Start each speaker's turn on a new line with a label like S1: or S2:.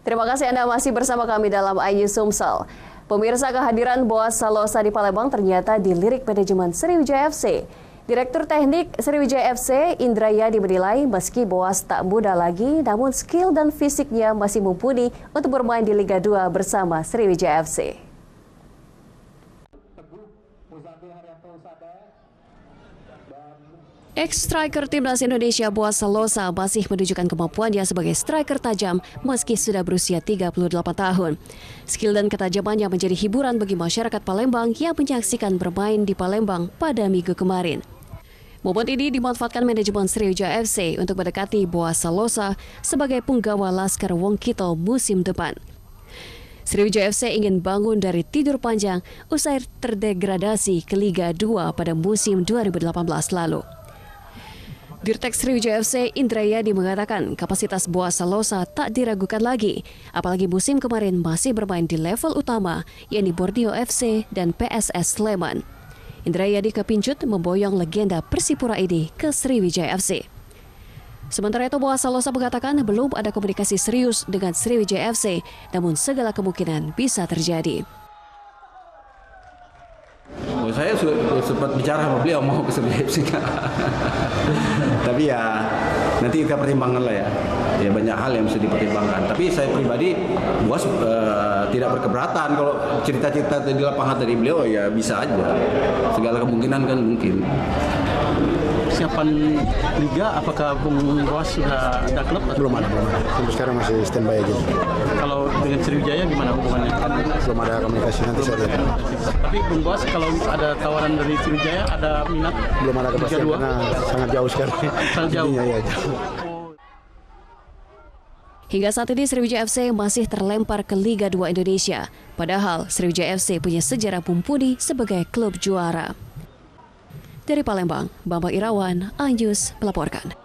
S1: Terima kasih Anda masih bersama kami dalam iNews Sumsel. Pemirsa, kehadiran Boaz Salosa di Palembang ternyata dilirik manajemen Sriwijaya FC. Direktur Teknik Sriwijaya FC, Indrayadi menilai meski Boaz tak muda lagi, namun skill dan fisiknya masih mumpuni untuk bermain di Liga 2 bersama Sriwijaya FC. Ex-striker Timnas Indonesia Boaz Salosa masih menunjukkan kemampuannya sebagai striker tajam meski sudah berusia 38 tahun. Skill dan ketajamannya menjadi hiburan bagi masyarakat Palembang yang menyaksikan bermain di Palembang pada minggu kemarin. Momen ini dimanfaatkan manajemen Sriwijaya FC untuk mendekati Boaz Salosa sebagai punggawa Laskar Wong Kito musim depan. Sriwijaya FC ingin bangun dari tidur panjang usai terdegradasi ke Liga 2 pada musim 2018 lalu. Dirtek Sriwijaya FC Indrayadi mengatakan kapasitas Boaz Salosa tak diragukan lagi, apalagi musim kemarin masih bermain di level utama, yakni Borneo FC dan PSS Sleman. Indrayadi kepincut memboyong legenda Persipura ini ke Sriwijaya FC. Sementara itu Boaz Salosa mengatakan belum ada komunikasi serius dengan Sriwijaya FC, namun segala kemungkinan bisa terjadi.
S2: Saya sudah sempat bicara sama beliau mau ke Sriwijaya FC. Tapi ya nanti kita pertimbangkan lah ya. Ya banyak hal yang mesti dipertimbangkan. Tapi saya pribadi Boaz tidak berkeberatan kalau cerita-cerita di lapangan dari beliau ya bisa aja. Segala kemungkinan kan mungkin.
S3: Persiapan Liga, apakah Bung Boaz sudah ada klub?
S4: Belum ada. Sampai sekarang masih standby aja.
S3: Kalau dengan Sriwijaya gimana hubungannya?
S4: Belum ada komunikasi, nanti saya lihat.
S3: Tapi Bung Boaz kalau ada tawaran dari Sriwijaya ada minat?
S4: Belum ada kepastian karena sangat jauh sekali.
S3: Sangat jauh?
S4: Iya, jauh.
S1: Hingga saat ini Sriwijaya FC masih terlempar ke Liga 2 Indonesia. Padahal Sriwijaya FC punya sejarah mumpuni sebagai klub juara. Dari Palembang, Bambang Irawan, iNews melaporkan.